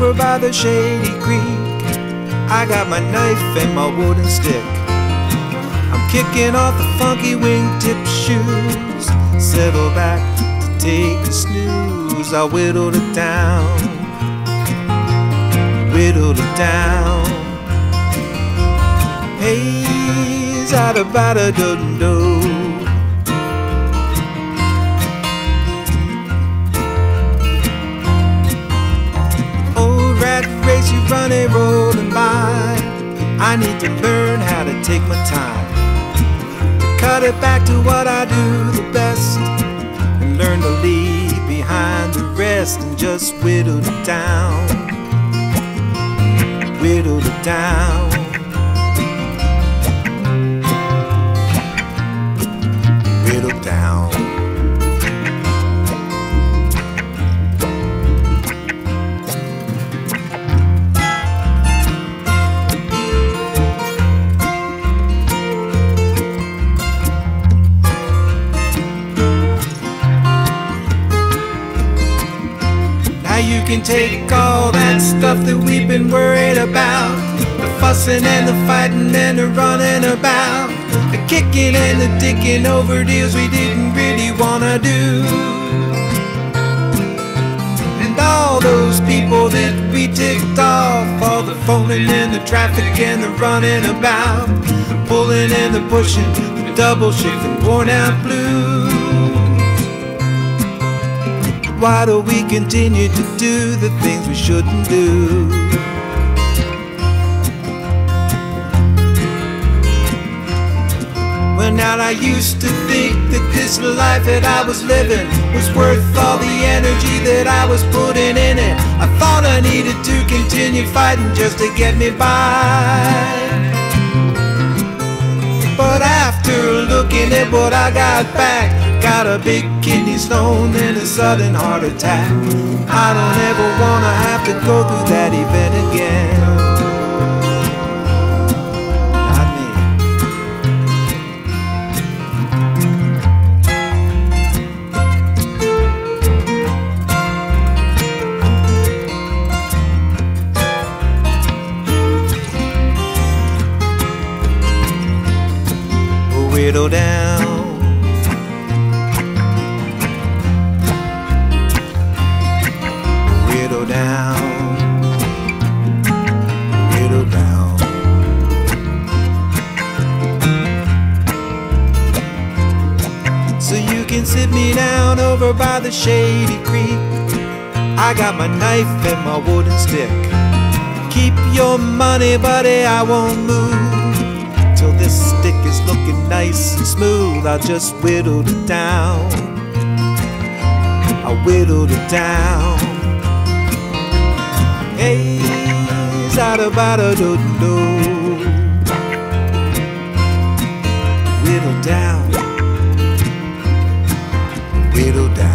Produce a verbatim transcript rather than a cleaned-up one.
over by the shady creek. I got my knife and my wooden stick. I'm kicking off the funky wingtip shoes. Settle back to take a snooze. I whittled it down, whittled it down. Hey, zada bada dun do. Old rat race, you running, rolling by. I need to learn how to take my time, cut it back to what I do the best, and learn to leave behind the rest, and just whittle it down, whittle it down, whittle down. You can take all that stuff that we've been worried about, the fussing and the fighting and the running about, the kicking and the dicking over deals we didn't really wanna do, and all those people that we ticked off, all the phoning and the traffic and the running about, the pulling and the pushing, the double shifting, worn out blues. Why do we continue to do the things we shouldn't do? Well, now I used to think that this life that I was living was worth all the energy that I was putting in it. I thought I needed to continue fighting just to get me by. But after looking at what I got back, got a big kidney stone and a sudden heart attack. I don't ever wanna have to go through that event again. Not me. Whittle down, whittle down, whittle down. So you can sit me down over by the shady creek. I got my knife and my wooden stick. Keep your money, buddy, I won't move till this stick is looking nice and smooth. I'll just whittle it down, I whittled it down. Hey, zada bada do do. Whittle down, whittle down.